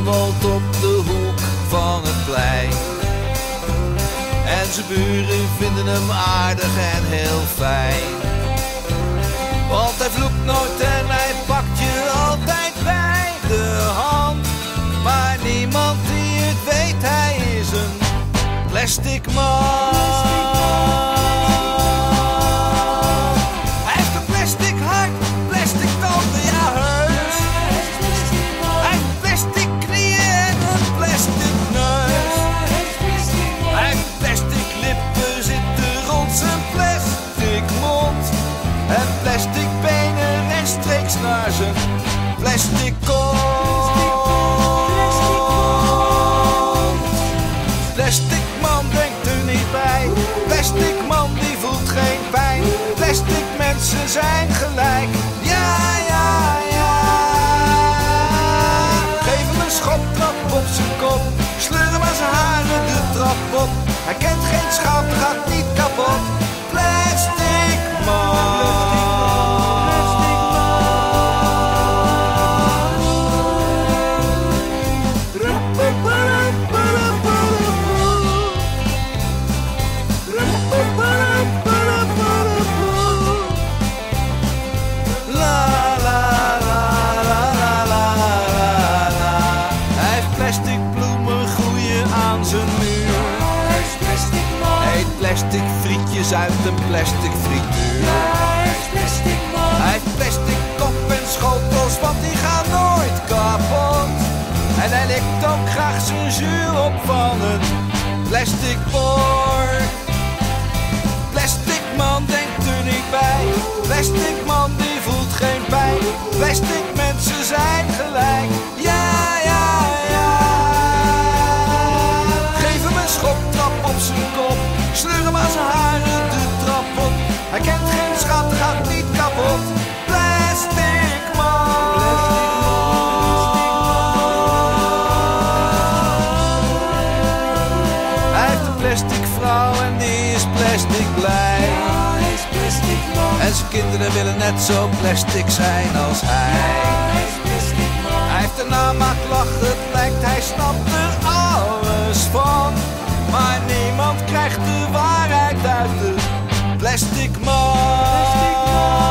woont op de hoek van het plein. En zijn buren vinden hem aardig en heel fijn. Want hij vloekt nooit en hij pakt je altijd bij de hand. Maar niemand die het weet, hij is een plastic man. Hij heeft een plastic hart, plastic tanden, ja heus. Hij heeft plastic knieën en een plastic neus. Hij heeft plastic lippen zitten rond zijn plastic mond. En plastic benen rechtstreeks naar zijn plastic kont. Plastic man denkt er niet bij. Plastic man die voelt geen pijn. Plastic mensen zijn gelijk. Ja, ja, ja. Geef hem een schoptrap op zijn kop. Sleur hem aan zijn haren de trap op. Hij kent geen schout, gaat niet kapot. Plastic man. Plastic frietjes uit een plastic frituur. Hij heeft plastic kop en schotels, want die gaan nooit kapot. En hij likt ook graag zijn zuur op van een plastic bord. Plastic man denkt er niet bij. Plastic man die voelt geen pijn. Plastic mensen zijn gelijk. Ja, ja, ja. Geef hem een schoptrap op zijn kop. Sleur hem aan zijn haren de trap op. Hij kent geen schat, gaat niet kapot. Plastic man. Hij heeft een plastic vrouw en die is plastic blij. En zijn kinderen willen net zo plastic zijn als hij. Hij heeft een namaak lach, het lijkt hij snapt er alles van. Maar niemand krijgt de waarheid uit de plastic man.